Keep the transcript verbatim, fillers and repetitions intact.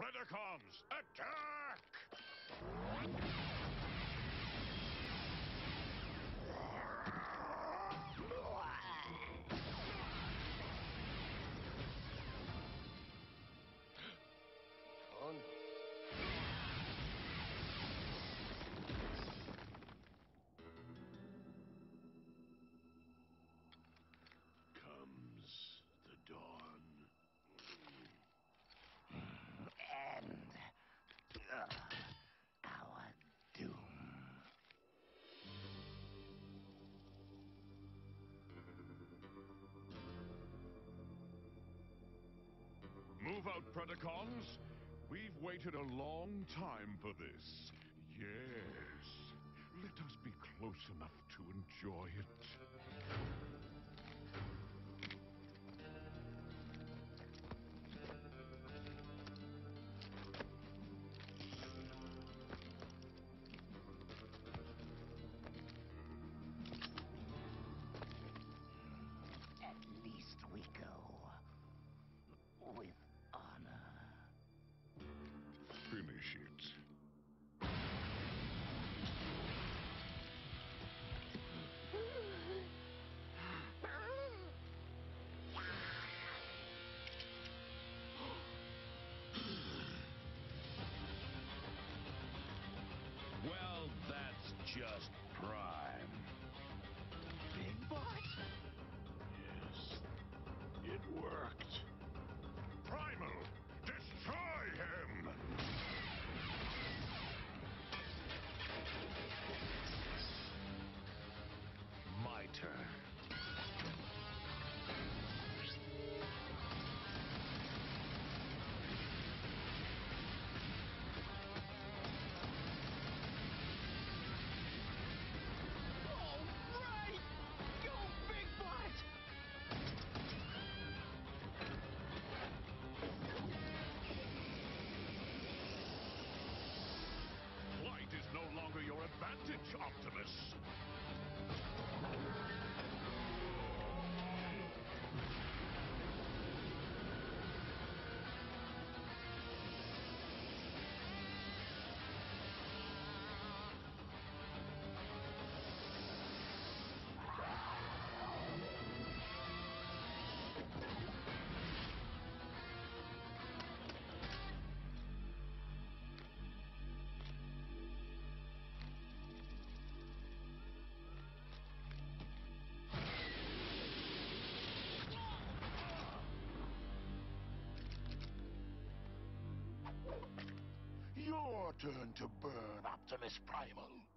Predacons, attack! On. Comes the dawn. And uh, our doom. Move out, Predacons. We've waited a long time for this. Yes. Let us be close enough to enjoy it. At least we go with honor. Finish it. Well, that's just prime. Big Bot? Yes, it worked. Primal, destroy him! My turn. Flight is no longer your advantage, Optimus. Your turn to burn, Optimus Primal.